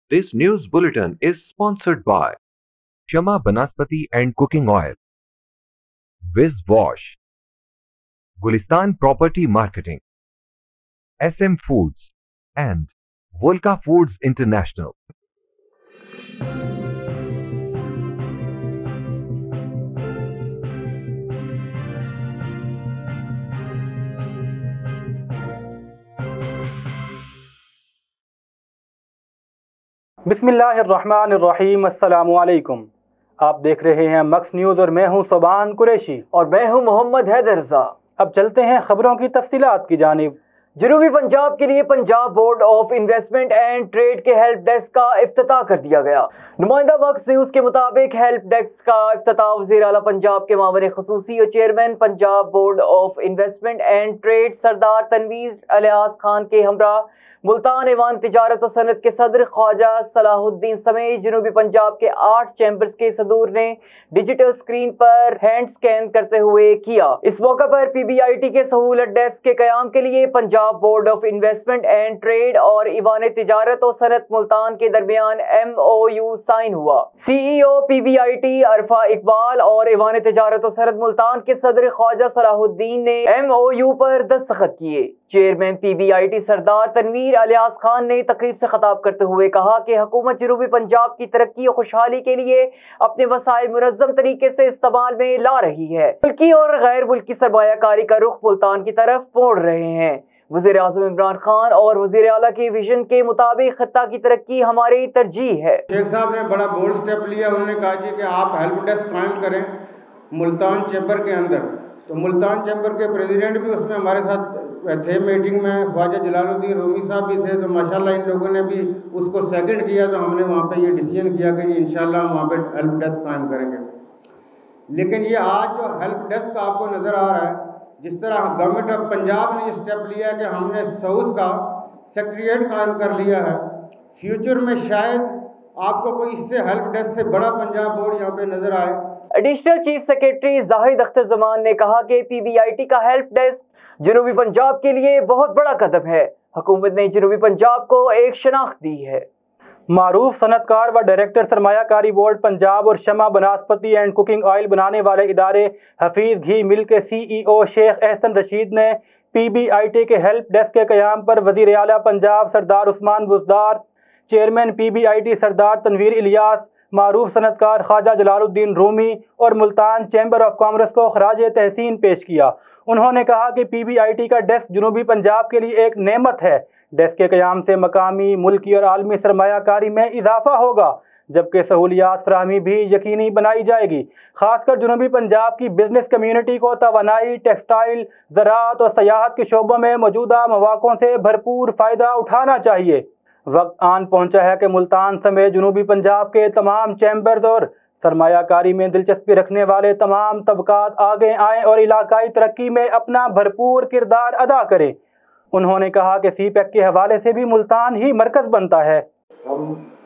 This news bulletin is sponsored by Shama Banaspati and Cooking Oil, Viz Wash, Gulistan Property Marketing, SM Foods, and Volca Foods International. बिस्मिल्लाहिर्रहमानिर्रहीम। अस्सलाम वालेकुम। आप देख रहे हैं मक्स news और मैं हूं सुबान कुरैशी और मैं हूं मोहम्मद हैदर रज़ा। अब चलते हैं खबरों की तफसीलात की जानिब। जनूबी पंजाब के लिए Punjab board of investment and trade के हेल्प डेस्क का इफ्तिताह कर दिया गया। नुमाइंदा मक्स न्यूज़ के मुताबिक हेल्प डेस्क का इफ्तिताह वज़ीर आला पंजाब के मामले ख़ुसूसी और chairman Punjab board of investment and Trade Sardar Tanveer Ilyas Khan के हमरा मुल्तान ऐवान तिजारत और सनत के सदर ख्वाजा सलाहुद्दीन समेत जनूबी पंजाब के 8 चैम्बर्स के सदूर ने डिजिटल स्क्रीन पर हैंड स्कैन करते हुए किया। इस मौका पर PBIT के सहूलत डेस्क के क़याम के लिए Punjab board of investment and Trade और ईवान तिजारत और सनत मुल्तान के दरमियान MOU साइन हुआ। CEO PBIT अरफा इकबाल और ईवान तिजारत और सनत मुल्तान के सदर ख्वाजा सलाहुद्दीन ने MOU पर दस्तखत किए। चेयरमैन PBIT सरदार तनवीर अलियास खान ने तकरीब से खिताब करते हुए कहा कि हुकूमत जनूबी पंजाब की तरक्की और खुशहाली के लिए अपने वसाइल मुनज़्ज़म तरीके से इस्तेमाल में ला रही है। मुल्की और गैर मुल्की सरमायाकारी का रुख मुल्तान की तरफ मोड़ रहे हैं। वज़ीर आज़म इमरान खान और वज़ीर आला के विजन के मुताबिक खत्ता की तरक्की हमारी तरजीह है। शेख साहब ने बड़ा बोल्ड स्टेप लिया। उन्होंने कहा जी कि आप हेल्प डेस्क कायम करें मुल्तान चैम्बर के अंदर। तो मुल्तान चैम्बर के प्रेसिडेंट भी उसमें हमारे साथ थे मीटिंग में, ख्वाजा जलालुद्दीन रूमी साहब भी थे। तो माशाल्लाह इन लोगों ने भी उसको सेकंड किया। तो हमने वहाँ पे ये डिसीजन किया कि इंशाल्लाह हम वहाँ पे हेल्प डेस्क कायम करेंगे। लेकिन ये आज जो हेल्प डेस्क आपको नज़र आ रहा है, जिस तरह गवर्नमेंट ऑफ पंजाब ने ये स्टेप लिया है कि हमने साउथ का सेक्रेटेरिएट कायम कर लिया है, फ्यूचर में शायद आपको कोई इससे हेल्प डेस्क से बड़ा पंजाब बोर्ड यहाँ पे नज़र आए। Additional chief secretary Zahid Akhtar Zaman ने कहा कि PBIT का हेल्प डेस्क जनूबी पंजाब के लिए बहुत बड़ा कदम है। हुकूमत ने जनूबी पंजाब को एक शनाख्त दी है। मारूफ सनतकार व डायरेक्टर सरमायाकारी बोर्ड पंजाब और Shama Banaspati and cooking oil बनाने वाले इदारे हफीज़ घी मिल के CEO शेख एहसन रशीद ने PBIT के हेल्प डेस्क के क़याम पर वज़ीर आला पंजाब सरदार उस्मान बुज़दार, चेयरमैन PBIT सरदार तनवीर इलियास, मारूफ सनतकार ख्वाजा जलालुद्दीन रूमी और मुल्तान चैम्बर ऑफ कॉमर्स को खराज तहसीन पेश किया। उन्होंने कहा कि PBIT का डेस्क जनूबी पंजाब के लिए एक नेमत है। डेस्क के क़याम से मकामी, मुल्की और आलमी सरमायाकारी में इजाफा होगा, जबकि सहूलियात फराहमी भी यकीनी बनाई जाएगी। खासकर जनूबी पंजाब की बिजनेस कम्यूनिटी को तवानाई, टेक्सटाइल, ज़राअत और सयाहत के शोबों में मौजूदा मौक़ों से भरपूर फ़ायदा उठाना चाहिए। वक्त आन पहुंचा है कि मुल्तान समेत जनूबी पंजाब के तमाम चैम्बर्स और सरमायाकारी में दिलचस्पी रखने वाले तमाम तबकात आगे आएँ और इलाकाई तरक्की में अपना भरपूर किरदार अदा करें। उन्होंने कहा कि CPEC के हवाले से भी मुल्तान ही मरकज़ बनता है। हम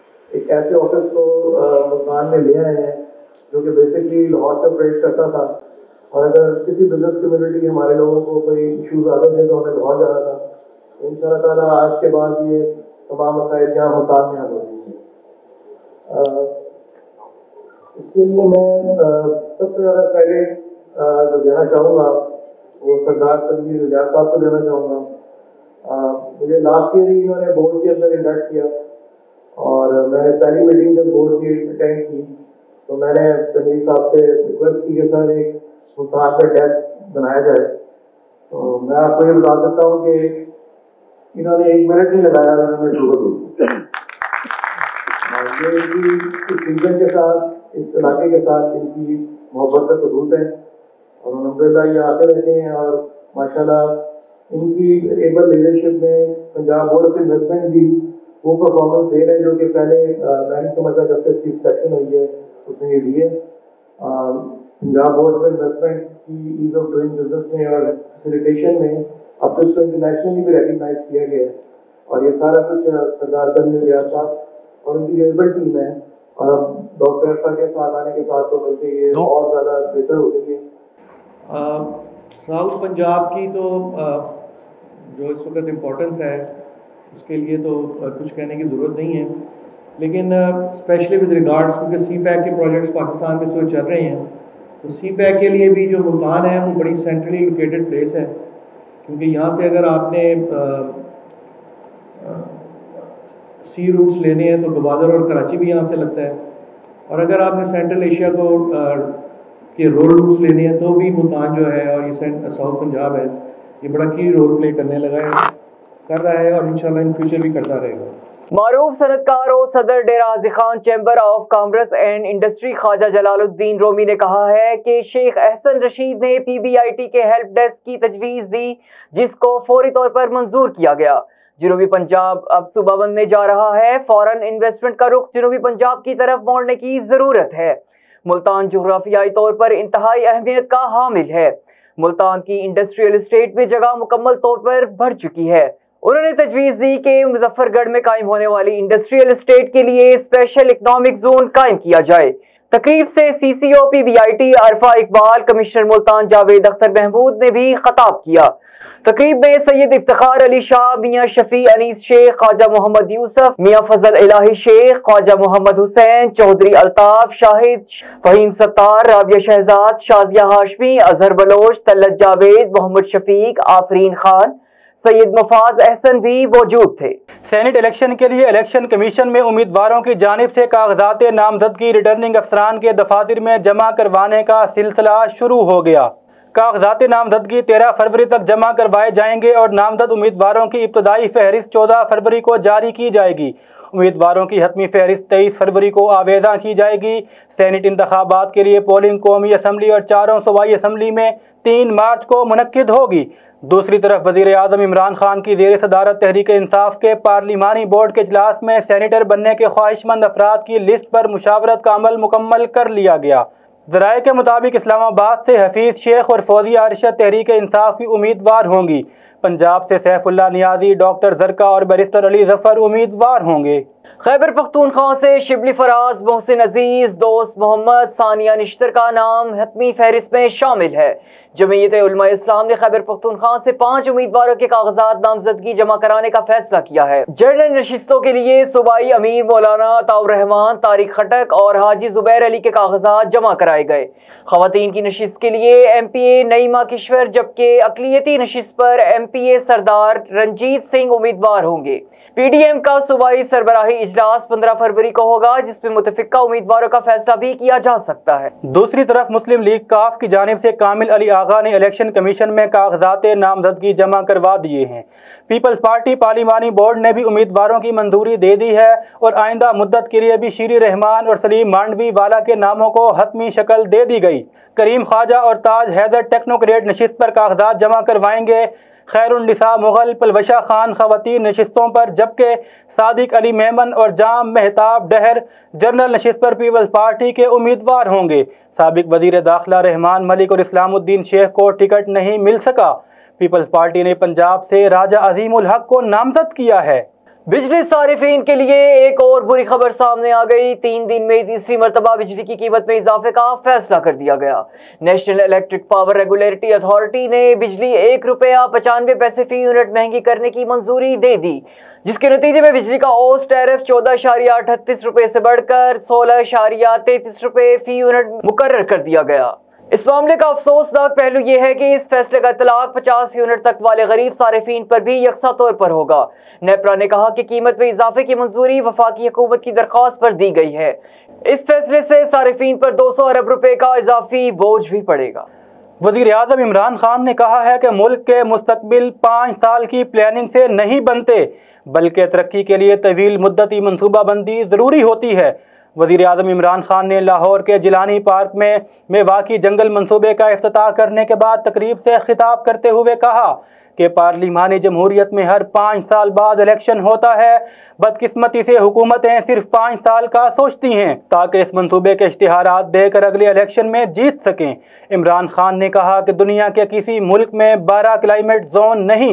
एक ऐसे ऑफिस को मुल्तान में ले आए हैं जो कि बेसिकली लाहौर से ऑपरेट करता था, और अगर किसी बिजनेस कम्युनिटी हमारे लोगों को कोई इशूज़ आते थे तो हमें लाहौर जाना था। इंशाअल्लाह ताला आज के बाद ये तमाम मसाइल यहाँ मुल्तान में हल हो जाएंगे। इसके लिए मैं सबसे ज़्यादा क्रेडिट जो देना चाहूँगा वो सरदार तनवीर इलियास साहब को देना चाहूँगा। मुझे लास्ट ईयर ही इन्होंने बोर्ड के अंदर इंडक्ट किया, और मैंने पहली मीटिंग जब बोर्ड की अटेंड की तो मैंने तनवीर साहब से रिक्वेस्ट की कि सर एक मुल्तान का डेस्क बनाया जाए। तो मैं आपको ये बता सकता हूँ कि इन्होंने 1 मिनट नहीं लगाया, उन्होंने शुरू दी। ये इनकी इस रीजन के साथ, इस इलाके के साथ इनकी मोहब्बत का सबूत है, और अल्हम्दुलिल्लाह ये आते रहते हैं। और माशाल्लाह इनकी एबल लीडरशिप में पंजाब बोर्ड ऑफ इन्वेस्टमेंट भी वो परफॉर्मेंस दे रहे हैं जो कि पहले मैं नहीं समझता जब से इसकी सेक्शन हुई है उसने ये दिए। पंजाब बोर्ड ऑफ इन्वेस्टमेंट की ईज ऑफ डूइंग बिजनेस में और फैसिलिटेशन में अब तो इसको इंटरनेशनली भी रिकगनाइज किया गया है, और ये सारा कुछ सरदार तनवीर इलियास साहब और उनकी एबल टीम है। और अब डॉक्टर अरफा के साथ आने के साथ तो बल्कि ये और ज़्यादा बेहतर हो गई है। साउथ पंजाब की तो जो इस वक्त इम्पोर्टेंस है उसके लिए तो कुछ कहने की ज़रूरत नहीं है। لیکن اسپیشلی ود ریگارڈس کیونکہ سی پیک کے پروجیکٹس پاکستان میں اس وقت چل رہے ہیں، تو سی پیک کے لیے بھی جو ملتان ہے وہ بڑی سینٹرلی لوکیٹڈ پلیس ہے، کیونکہ یہاں سے اگر آپ نے سی روٹس لینے ہیں تو گوادر اور کراچی بھی یہاں سے لگتا ہے، اور اگر آپ نے سینٹرل ایشیا کو کے روڈ روٹس لینے ہیں تو بھی ملتان جو ہے اور یہ ساؤتھ پنجاب ہے یہ بڑا کی رول پلے کرنے لگا ہے، کر رہا ہے، اور انشاءاللہ ان فیوچر بھی کرتا رہے گا۔ معروف صنعت کار اور صدر Dera Ghazi Khan Chamber of Commerce and Industry Khawaja Jalaluddin Rumi نے کہا ہے کہ شیخ احسن رشید نے PBIT کے ہیلپ ڈیسک کی تجویز دی، جس کو فوری طور پر منظور کیا گیا۔ جنوبی پنجاب اب صوبہ بننے جا رہا ہے، فوراً انویسٹمنٹ کا رخ جنوبی پنجاب کی طرف موڑنے کی ضرورت ہے۔ ملتان جغرافیائی طور پر انتہائی اہمیت کا حامل ہے۔ ملتان کی انڈسٹریل اسٹیٹ میں جگہ مکمل طور پر بھر چکی ہے۔ انہوں نے تجویز دی کہ مظفر گڑھ میں قائم ہونے والی انڈسٹریل اسٹیٹ کے لیے اسپیشل اکنامک زون قائم کیا جائے۔ تقریب سے CCO PBIT Arfa Iqbal, commissioner Multan Javed Akhtar Mahmood نے بھی خطاب کیا۔ تقریب میں سید افتخار علی شاہ، میاں شفیع انیس شیخ، خواجہ محمد یوسف، میاں فضل الہی شیخ، خواجہ محمد حسین، چودھری الطاف، شاہد فہیم ستار، رابعہ شہزاد، شازیہ ہاشمی، اظہر بلوچ، طلعت جاوید، محمد شفیق، آفرین خان، سید مفاز احسن بھی موجود تھے۔ سینٹ الیکشن کے لیے الیکشن کمیشن میں امیدواروں کی جانب سے کاغذات نامزدگی ریٹرننگ افسران کے دفاتر میں جمع کروانے کا سلسلہ شروع ہو گیا۔ کاغذات نامزدگی 13 فروری تک جمع کروائے جائیں گے اور نامزد امیدواروں کی ابتدائی فہرست 14 فروری کو جاری کی جائے گی۔ امیدواروں کی حتمی فہرست 23 فروری کو آویزاں کی جائے گی۔ سینٹ انتخابات کے لیے پولنگ قومی اسمبلی اور چاروں صوبائی اسمبلی میں 3 مارچ کو منعقد ہوگی۔ دوسری طرف وزیر اعظم عمران خان کی زیر صدارت تحریک انصاف کے پارلیمانی بورڈ کے اجلاس میں سینیٹر بننے کے خواہش مند افراد کی لسٹ پر مشاورت کا عمل مکمل کر لیا گیا۔ ذرائع کے مطابق اسلام آباد سے حفیظ شیخ اور فوزیہ ارشد تحریک انصاف کی امیدوار ہوں گی۔ پنجاب سے سیف اللہ نیازی، ڈاکٹر زرکا اور بیرسٹر علی ظفر امیدوار ہوں گے۔ خیبر پختونخوا سے شبلی فراز، محسن عزیز، دوست محمد، ثانیہ نشتر کا نام حتمی فہرست میں شامل ہے۔ جمعیت علماء اسلام نے خیبر پختونخوا سے 5 امیدواروں کے کاغذات نامزدگی جمع کرانے کا فیصلہ کیا ہے۔ جنرل نشستوں کے لیے صوبائی امیر مولانا عطاء الرحمان، طارق خٹک اور حاجی زبیر علی کے کاغذات جمع کرائے گئے۔ خواتین کی نشست کے لیے MPA نعیمہ کشور، جبکہ اقلیتی نشست پر MPA سردار رنجیت سنگھ امیدوار ہوں گے۔ PDM کا صوبائی سربراہی اجلاس 15 فروری کو ہوگا، جس میں متفقہ امیدواروں کا فیصلہ بھی کیا جا سکتا ہے۔ دوسری طرف مسلم لیگ کاف کی جانب سے کامل علی آغا نے الیکشن کمیشن میں کاغذات نامزدگی جمع کروا دیے ہیں۔ پیپلز پارٹی پارلیمانی بورڈ نے بھی امیدواروں کی منظوری دے دی ہے اور آئندہ مدت کے لیے بھی شیری رحمان اور سلیم مانڈوی والا کے ناموں کو حتمی شکل دے دی گئی۔ کریم خواجہ اور تاج حیدر ٹیکنوکریٹ نشست پر کاغذات جمع کروائیں گے۔ خیر النساء مغل پلوشہ خان خواتین نشستوں پر، جبکہ صادق علی میمن اور جام مہتاب ڈہر جنرل نشست پر پیپلز پارٹی کے امیدوار ہوں گے۔ سابق وزیر داخلہ رحمان ملک اور اسلام الدین شیخ کو ٹکٹ نہیں مل سکا۔ پیپلز پارٹی نے پنجاب سے راجہ عظیم الحق کو نامزد کیا ہے۔ بجلی صارفین کے لیے ایک اور بری خبر سامنے آ گئی۔ 3 دن میں تیسری مرتبہ بجلی کی قیمت میں اضافے کا فیصلہ کر دیا گیا۔ National Electric Power Regulatory Authority نے بجلی 1 روپیہ 95 پیسے فی یونٹ مہنگی کرنے کی منظوری دے دی، جس کے نتیجے میں بجلی کا اوس ٹیرف 14.38 روپے سے بڑھ کر 16.33 روپے فی یونٹ مقرر کر دیا گیا۔ اس معاملے کا افسوسناک پہلو یہ ہے کہ اس فیصلے کا اطلاق 50 یونٹ تک والے غریب صارفین پر بھی یکساں طور پر ہوگا۔ نیپرا نے کہا کہ قیمت میں اضافے کی منظوری وفاقی حکومت کی درخواست پر دی گئی ہے۔ اس فیصلے سے صارفین پر 200 ارب روپے کا اضافی بوجھ بھی پڑے گا۔ وزیر اعظم عمران خان نے کہا ہے کہ ملک کے مستقبل 5 سال کی پلاننگ سے نہیں بنتے، بلکہ ترقی کے لیے طویل مدتی منصوبہ بندی ضروری ہوتی ہے۔ وزیر اعظم عمران خان نے لاہور کے جیلانی پارک میں واقع جنگل منصوبے کا افتتاح کرنے کے بعد تقریب سے خطاب کرتے ہوئے کہا کہ پارلیمانی جمہوریت میں ہر 5 سال بعد الیکشن ہوتا ہے۔ بدقسمتی سے حکومتیں صرف 5 سال کا سوچتی ہیں تاکہ اس منصوبے کے اشتہارات دے کر اگلے الیکشن میں جیت سکیں۔ عمران خان نے کہا کہ دنیا کے کسی ملک میں 12 کلائمیٹ زون نہیں،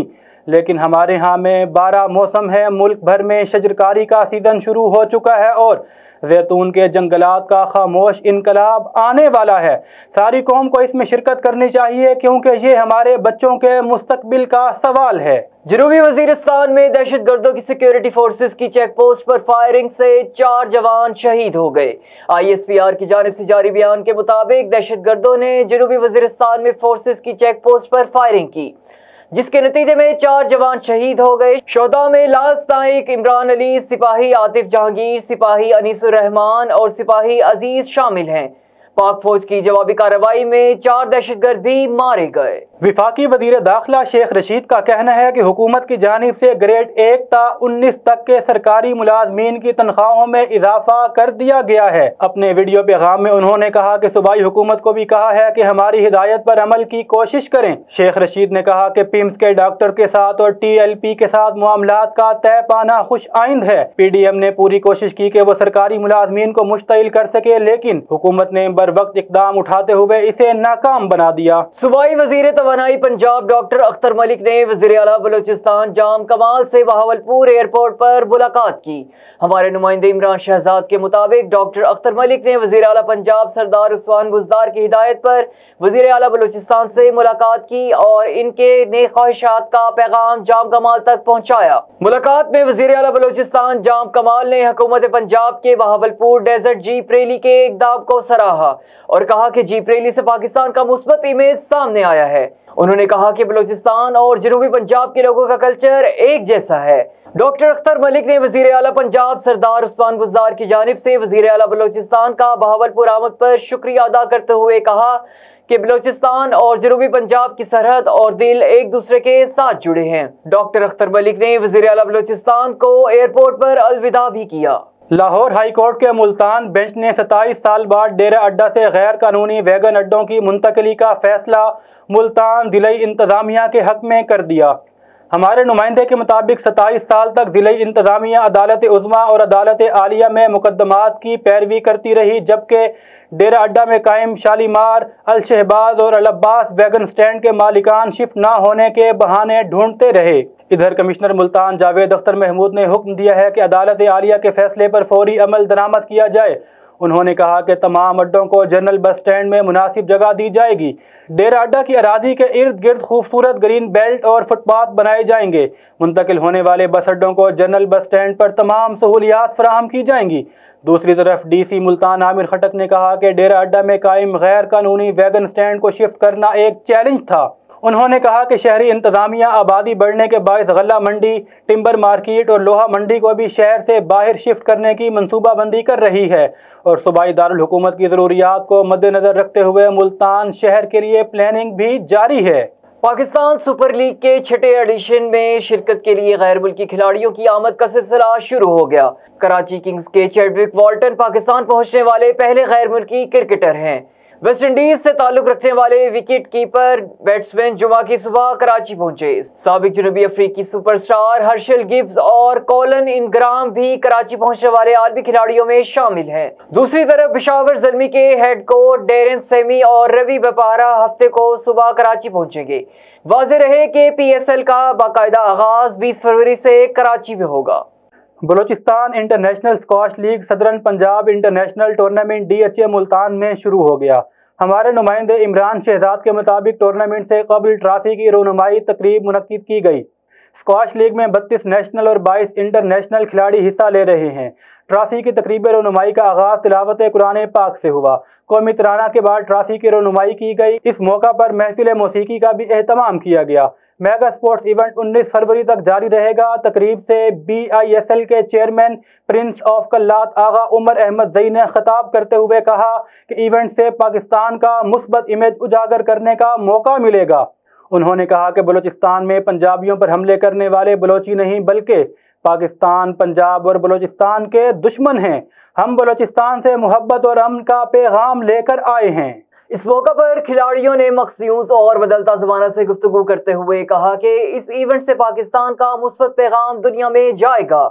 لیکن ہمارے ہاں میں 12 موسم ہے، ملک بھر میں شجرکاری کا سیزن شروع ہو چکا ہے اور زیتون کے جنگلات کا خاموش انقلاب آنے والا ہے۔ ساری قوم کو اس میں شرکت کرنی چاہیے کیونکہ یہ ہمارے بچوں کے مستقبل کا سوال ہے۔ جنوبی وزیرستان میں دہشت گردوں کی سیکیورٹی فورسز کی چیک پوسٹ پر فائرنگ سے 4 جوان شہید ہو گئے۔ ISPR کی جانب سے جاری بیان کے مطابق دہشت گردوں نے جنوبی وزیرستان میں فورسز کی چیک پوسٹ پر فائرنگ کی، جس کے نتیجے میں 4 جوان شہید ہو گئے۔ شہداء میں لاس نائک عمران علی، سپاہی عاطف جہانگیر، سپاہی انیس الرحمان اور سپاہی عزیز شامل ہیں۔ پاک فوج کی جوابی کارروائی میں 4 دہشت گرد بھی مارے گئے۔ وفاقی وزیر داخلہ شیخ رشید کا کہنا ہے کہ حکومت کی جانب سے گریڈ 1 تا 19 تک کے سرکاری ملازمین کی تنخواہوں میں اضافہ کر دیا گیا ہے۔ اپنے ویڈیو پیغام میں انہوں نے کہا کہ صوبائی حکومت کو بھی کہا ہے کہ ہماری ہدایت پر عمل کی کوشش کریں۔ شیخ رشید نے کہا کہ پیمز کے ڈاکٹر کے ساتھ اور TLP کے ساتھ معاملات کا طے پانا خوش آئند ہے۔ PDM نے پوری کوشش کی کہ وہ سرکاری ملازمین کو مشتعل کر سکے، لیکن حکومت نے بروقت اقدام اٹھاتے ہوئے اسے ناکام بنا دیا۔ صوبائی وزیر توانائی پنجاب ڈاکٹر اختر ملک نے وزیر اعلیٰ بلوچستان جام کمال سے بہاولپور ایئرپورٹ پر ملاقات کی۔ ہمارے نمائندے عمران شہزاد کے مطابق ڈاکٹر اختر ملک نے وزیر اعلیٰ پنجاب سردار عثمان بزدار کی ہدایت پر وزیر اعلیٰ بلوچستان سے ملاقات کی اور ان کے نیک خواہشات کا پیغام جام کمال تک پہنچایا۔ ملاقات میں وزیر اعلیٰ بلوچستان جام کمال نے حکومت پنجاب کے بہاولپور ڈیزرٹ جیپ ریلی کے اقدام کو سراہا اور کہا کہ جیپ ریلی سے پاکستان کا مثبت امیج سامنے آیا ہے۔ انہوں نے کہا کہ بلوچستان اور جنوبی پنجاب کے لوگوں کا کلچر ایک جیسا ہے۔ ڈاکٹر اختر ملک نے وزیر اعلیٰ پنجاب سردار عثمان بزدار کی جانب سے وزیر اعلیٰ بلوچستان کا بہاولپور آمد پر شکریہ ادا کرتے ہوئے کہا کہ بلوچستان اور جنوبی پنجاب کی سرحد اور دل ایک دوسرے کے ساتھ جڑے ہیں۔ ڈاکٹر اختر ملک نے وزیر اعلیٰ بلوچستان کو ایئرپورٹ پر الوداع بھی کیا۔ لاہور ہائی کورٹ کے ملتان بینچ نے 27 سال بعد ڈیرہ اڈہ سے غیر قانونی ویگن اڈوں کی منتقلی کا فیصلہ ملتان ضلعی انتظامیہ کے حق میں کر دیا۔ ہمارے نمائندے کے مطابق 27 سال تک ضلعی انتظامیہ عدالت عظمیٰ اور عدالت عالیہ میں مقدمات کی پیروی کرتی رہی، جبکہ ڈیرہ اڈہ میں قائم شالیمار، الشہباز اور العباس ویگن سٹینڈ کے مالکان شفٹ نہ ہونے کے بہانے ڈھونڈتے رہے۔ ادھر کمشنر ملتان جاوید اختر محمود نے حکم دیا ہے کہ عدالت عالیہ کے فیصلے پر فوری عمل درآمد کیا جائے۔ انہوں نے کہا کہ تمام اڈوں کو جنرل بس سٹینڈ میں مناسب جگہ دی جائے گی۔ ڈیرہ اڈہ کی اراضی کے ارد گرد خوبصورت گرین بیلٹ اور فٹ پاتھ بنائے جائیں گے۔ منتقل ہونے والے بس اڈوں کو جنرل بس سٹینڈ پر تمام سہولیات فراہم کی جائیں گی۔ دوسری طرف DC ملتان عامر خٹک نے کہا کہ ڈیرہ اڈہ میں قائم غیر قانونی ویگن سٹینڈ کو شفٹ کرنا ایک چیلنج تھا۔ انہوں نے کہا کہ شہری انتظامیہ آبادی بڑھنے کے باعث غلہ منڈی، ٹمبر مارکیٹ اور لوہا منڈی کو بھی شہر سے باہر شفٹ کرنے کی منصوبہ بندی کر رہی ہے اور صوبائی دارالحکومت کی ضروریات کو مد نظر رکھتے ہوئے ملتان شہر کے لیے پلاننگ بھی جاری ہے۔ پاکستان سپر لیگ کے 6 ایڈیشن میں شرکت کے لیے غیر ملکی کھلاڑیوں کی آمد کا سلسلہ شروع ہو گیا۔ کراچی کنگز کے چیڈوک والٹن پاکستان پہنچنے والے پہلے غیر ملکی کرکٹر ہیں۔ ویسٹ انڈیز سے تعلق رکھنے والے وکٹ کیپر بیٹسمین جمعہ کی صبح کراچی پہنچے۔ سابق جنوبی افریقی سپر سٹار ہرشل گبز اور کولن انگرام بھی کراچی پہنچنے والے عالمی کھلاڑیوں میں شامل ہیں۔ دوسری طرف پشاور زلمی کے ہیڈ کوچ ڈیرن سیمی اور روی بپارا ہفتے کو صبح کراچی پہنچیں گے۔ واضح رہے کہ PSL کا باقاعدہ آغاز 20 فروری سے کراچی میں ہوگا۔ Balochistan International Squash League Southern Punjab International Tournament DHA Multan میں شروع ہو گیا۔ ہمارے نمائندے عمران شہزاد کے مطابق ٹورنامنٹ سے قبل ٹرافی کی رونمائی تقریب منعقد کی گئی۔ اسکواش لیگ میں 32 نیشنل اور 22 انٹرنیشنل کھلاڑی حصہ لے رہے ہیں۔ ٹرافی کی تقریب رونمائی کا آغاز تلاوت قرآن پاک سے ہوا۔ قومی ترانہ کے بعد ٹرافی کی رونمائی کی گئی۔ اس موقع پر محفل موسیقی کا بھی اہتمام کیا گیا۔ میگا سپورٹس ایونٹ 19 فروری تک جاری رہے گا۔ تقریب سے BISL کے chairman prince of Kalat Agha Umar Ahmedzai نے خطاب کرتے ہوئے کہا کہ ایونٹ سے پاکستان کا مثبت امیج اجاگر کرنے کا موقع ملے گا۔ انہوں نے کہا کہ بلوچستان میں پنجابیوں پر حملے کرنے والے بلوچی نہیں بلکہ پاکستان، پنجاب اور بلوچستان کے دشمن ہیں۔ ہم بلوچستان سے محبت اور امن کا پیغام لے کر آئے ہیں۔ اس موقع پر کھلاڑیوں نے مخصوص اور بدلتا زمانہ سے گفتگو کرتے ہوئے کہا کہ اس ایونٹ سے پاکستان کا مثبت پیغام دنیا میں جائے گا۔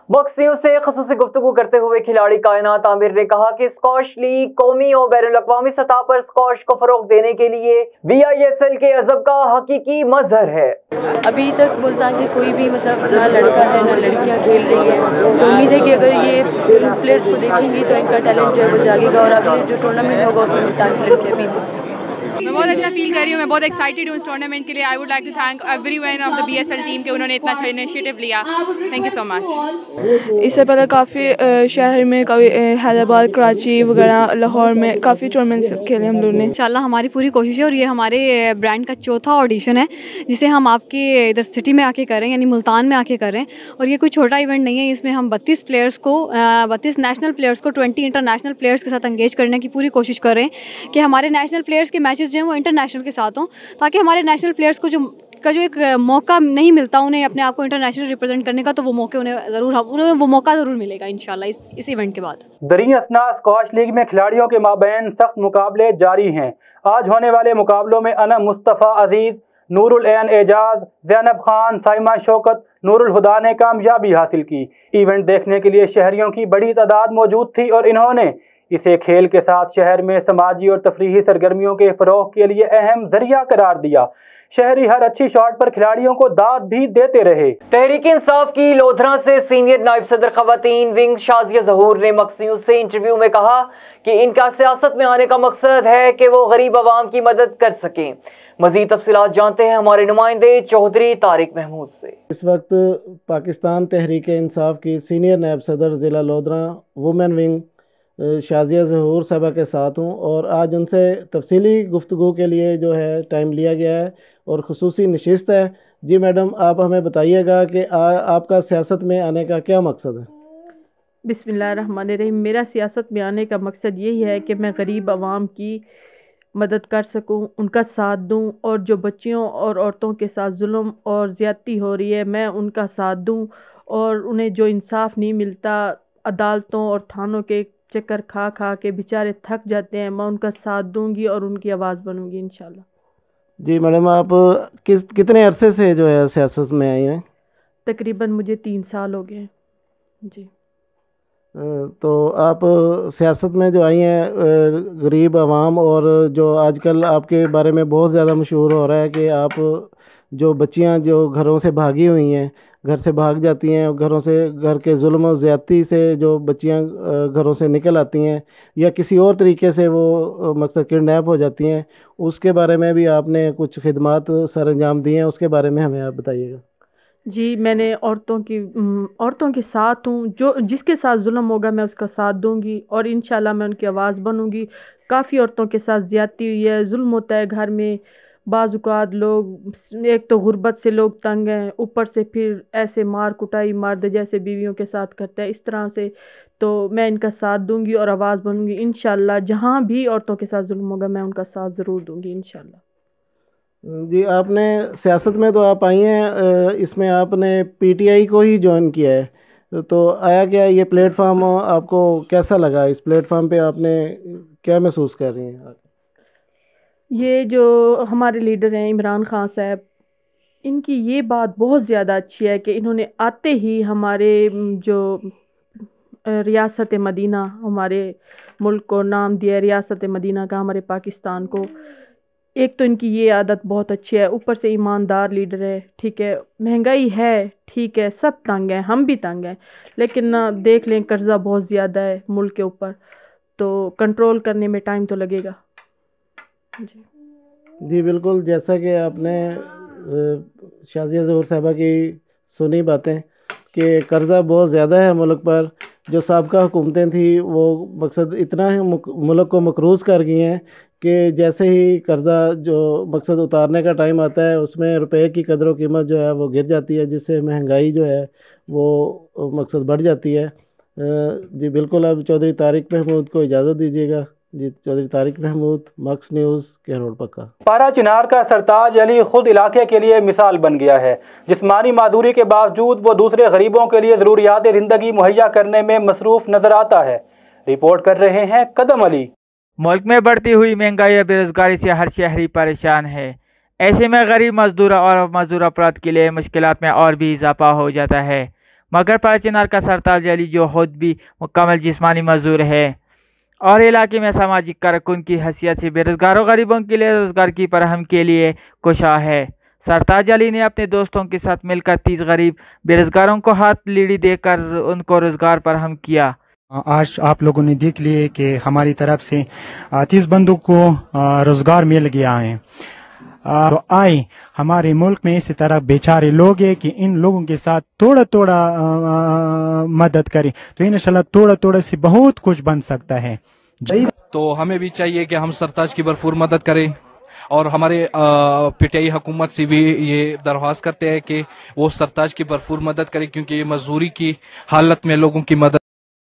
مکس نیوز سے خصوصی گفتگو کرتے ہوئے کھلاڑی کائنات عامر نے کہا کہ اسکواش لیگ قومی اور بین الاقوامی سطح پر اسکواش کو فروغ دینے کے لیے VISL کے عزم کا حقیقی مظہر ہے۔ ابھی تک ملتان کے کوئی بھی نہ لڑکا ہے نہ لڑکیاں کھیل رہی ہیں، تو امید ہے کہ اگر یہ پلیئرس کو دیکھیں گی تو ان کا ٹیلنٹ جو ہے وہ جاگے گا، اور اگلے جو ٹورنامنٹ ہوگا اس میں ملتان کی لڑکیاں بھی ہوں۔ میں بہت اچھا فیل کر رہی ہوں، میں بہت ایکسائٹیڈ ہوں اس ٹورنامنٹ کے لیے۔ I would like to thank everyone of the BSL team کہ انہوں نے اتنا اچھا انیشیٹو لیا۔ تھینک یو سو مچ۔ اس سے پہلے کافی شہر میں حیدرآباد، کراچی وغیرہ، لاہور میں کافی ٹورنامنٹس کھیلے ہم لوگوں نے۔ انشاءاللہ ہماری پوری کوشش ہے، اور یہ ہمارے برانڈ کا چوتھا آڈیشن ہے جسے ہم آپ کے ادھر سٹی میں آ کے کریں، یعنی ملتان میں آ کے کریں، اور یہ کوئی چھوٹا ایونٹ نہیں ہے۔ اس میں ہم 32 پلیئرس کو 32 نیشنل پلیئرس کو 20 انٹرنیشنل پلیئرس کے ساتھ انگیج کرنے کی پوری کوشش کر رہے ہیں کہ ہمارے نیشنل پلیئرس کے میچز جو ہیں وہ انٹرنیشنل کے ساتھ ہوں، تاکہ ہمارے نیشنل پلیئرس کو جو ایک موقع نہیں ملتا انہیں اپنے آپ کو انٹرنیشنل ریپرزینٹ کرنے کا، تو وہ موقع انہیں وہ موقع ضرور ملے گا انشاءاللہ اس ایونٹ کے بعد۔ دریں اثنا اسکواش لیگ میں کھلاڑیوں کے مابین سخت مقابلے جاری ہیں۔ آج ہونے والے مقابلوں میں انم مصطفیٰ عزیز، نور العین اعجاز، زینب خان، سائمہ شوکت، نور الہدا نے کامیابی حاصل کی۔ ایونٹ دیکھنے کے لیے شہریوں کی بڑی تعداد موجود تھی، اور انہوں نے اسے کھیل کے ساتھ شہر میں سماجی اور تفریحی سرگرمیوں کے فروغ کے لیے اہم ذریعہ قرار دیا۔ شہری ہر اچھی شاٹ پر کھلاڑیوں کو داد بھی دیتے رہے۔ تحریک انصاف کی لودھرا سے سینئر نائب صدر خواتین ونگ شازیہ ظہور نے مکس نیوز سے انٹرویو میں کہا کہ ان کا سیاست میں آنے کا مقصد ہے کہ وہ غریب عوام کی مدد کر سکیں۔ مزید تفصیلات جانتے ہیں ہمارے نمائندے چودھری طارق محمود سے۔ اس وقت پاکستان تحریک انصاف کی سینئر نائب صدر ضلع لودھرا وومن ونگ شازیہ ظہور صاحبہ کے ساتھ ہوں، اور آج ان سے تفصیلی گفتگو کے لیے جو ہے ٹائم لیا گیا ہے اور خصوصی نشست ہے۔ جی میڈم، آپ ہمیں بتائیے گا کہ آپ کا سیاست میں آنے کا کیا مقصد ہے؟ بسم اللہ الرحمن الرحیم۔ میرا سیاست میں آنے کا مقصد یہی ہے کہ میں غریب عوام کی مدد کر سکوں، ان کا ساتھ دوں، اور جو بچیوں اور عورتوں کے ساتھ ظلم اور زیادتی ہو رہی ہے میں ان کا ساتھ دوں، اور انہیں جو انصاف نہیں ملتا عدالتوں اور تھانوں کے چکر کھا کھا کے بیچارے تھک جاتے ہیں، میں ان کا ساتھ دوں گی اور ان کی آواز بنوں گی انشاءاللہ۔ جی میڈم، آپ کتنے عرصے سے جو ہے سیاست میں آئی ہیں؟ تقریباً مجھے 3 سال ہو گئے ہیں۔ جی تو آپ سیاست میں جو آئی ہیں غریب عوام، اور جو آج کل آپ کے بارے میں بہت زیادہ مشہور ہو رہا ہے کہ آپ جو بچیاں جو گھروں سے بھاگی ہوئی ہیں، گھر سے بھاگ جاتی ہیں، گھر کے ظلم و زیادتی سے جو بچیاں گھروں سے نکل آتی ہیں یا کسی اور طریقے سے وہ مقصد کڈنیپ ہو جاتی ہیں، اس کے بارے میں بھی آپ نے کچھ خدمات سر انجام دی ہیں، اس کے بارے میں ہمیں آپ بتائیے گا۔ جی، میں نے عورتوں کے ساتھ ہوں، جس کے ساتھ ظلم ہوگا میں اس کا ساتھ دوں گی، اور انشاءاللہ میں ان کی آواز بنوں گی۔ کافی عورتوں کے ساتھ زیادتی ہوئی ہے، ظلم ہوتا ہے گھر میں، بعض اوقات لوگ ایک تو غربت سے لوگ تنگ ہیں، اوپر سے پھر ایسے مار کٹائی مرد جیسے بیویوں کے ساتھ کرتے ہیں، اس طرح سے تو میں ان کا ساتھ دوں گی اور آواز بنوں گی انشاءاللہ۔ جہاں بھی عورتوں کے ساتھ ظلم ہوگا میں ان کا ساتھ ضرور دوں گی انشاءاللہ۔ جی، آپ نے سیاست میں تو آپ آئی ہیں، اس میں آپ نے PTI کو ہی جوائن کیا ہے، تو آیا کیا یہ پلیٹ فارم آپ کو کیسا لگا؟ اس پلیٹ فارم پہ آپ نے کیا محسوس کر رہی ہیں؟ یہ جو ہمارے لیڈر ہیں عمران خان صاحب، ان کی یہ بات بہت زیادہ اچھی ہے کہ انہوں نے آتے ہی ہمارے جو ریاست مدینہ، ہمارے ملک کو نام دیا ریاست مدینہ کا، ہمارے پاکستان کو۔ ایک تو ان کی یہ عادت بہت اچھی ہے، اوپر سے ایماندار لیڈر ہے۔ ٹھیک ہے، مہنگائی ہے، ٹھیک ہے، سب تنگ ہیں، ہم بھی تنگ ہیں، لیکن دیکھ لیں قرضہ بہت زیادہ ہے ملک کے اوپر، تو کنٹرول کرنے میں ٹائم تو لگے گا۔ جی بالکل، جیسا کہ آپ نے شازیہ ظہور صاحبہ کی سنی باتیں کہ قرضہ بہت زیادہ ہے ملک پر، جو سابقہ حکومتیں تھیں وہ مقصد اتنا ملک کو مقروض کر گئی ہیں کہ جیسے ہی قرضہ جو مقصد اتارنے کا ٹائم آتا ہے اس میں روپے کی قدر و قیمت جو ہے وہ گر جاتی ہے، جس سے مہنگائی جو ہے وہ مقصد بڑھ جاتی ہے۔ جی بالکل، اب چودھری طارق محمود کو اجازت دیجیے گا۔ جی، چودھری طارق محمود، مکس نیوز، کہروڑ پکا۔ پارا چنار کا سرتاج علی خود علاقے کے لیے مثال بن گیا ہے۔ جسمانی معذوری کے باوجود وہ دوسرے غریبوں کے لیے ضروریات زندگی مہیا کرنے میں مصروف نظر آتا ہے۔ رپورٹ کر رہے ہیں قدم علی۔ ملک میں بڑھتی ہوئی مہنگائی اور بے روزگاری سے ہر شہری پریشان ہے۔ ایسے میں غریب مزدور اور مزدور افراد کے لیے مشکلات میں اور بھی اضافہ ہو جاتا ہے۔ मगर पालचनार का सरताज अली जो खुद भी मुकम्मल जिस्मानी मजदूर है और इलाके में सामाजिक कारकुन की हैसियत से बेरोजगारों गरीबों के लिए रोजगार की फराहम के लिए कोशा है। सरताज अली ने अपने दोस्तों के साथ मिलकर 30 गरीब बेरोजगारों को हाथ लीड़ी देकर उनको रोजगार फराहम किया। आज आप लोगों ने देख लिए कि हमारी तरफ से 30 बंदों को रोजगार मिल गया है। तो आए हमारे मुल्क में इसी तरह बेचारे लोग हैं कि इन लोगों के साथ थोड़ा थोड़ा मदद करें तो इंशाल्लाह थोड़ा थोड़ा से बहुत कुछ बन सकता है। तो हमें भी चाहिए कि हम सरताज की भरपूर मदद करें और हमारे पीटीआई हुकूमत से भी ये दरख्वास्त करते हैं कि वो सरताज की भरपूर मदद करें क्योंकि ये मजदूरी की हालत में लोगों की मदद।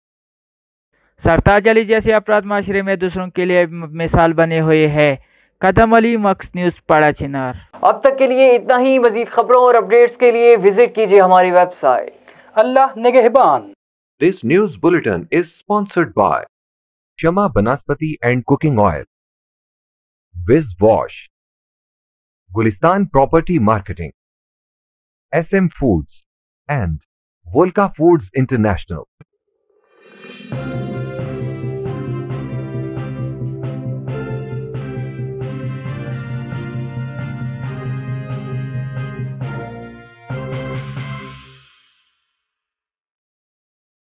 सरताज अली जैसे अपराध माशरे में दूसरों के लिए मिसाल बने हुए हैं। कदम अली, मक्स न्यूज़, पाड़ा चिनार। अब तक के लिए इतना ही। मजीद खबरों और अपडेट्स के लिए विजिट कीजिए हमारी वेबसाइट। अल्लाह निगहबान। This news bulletin is sponsored by Shama Banaspati and Cooking Oil, Viz Wash, Gulistan Property Marketing, SM Foods, and Volca Foods International.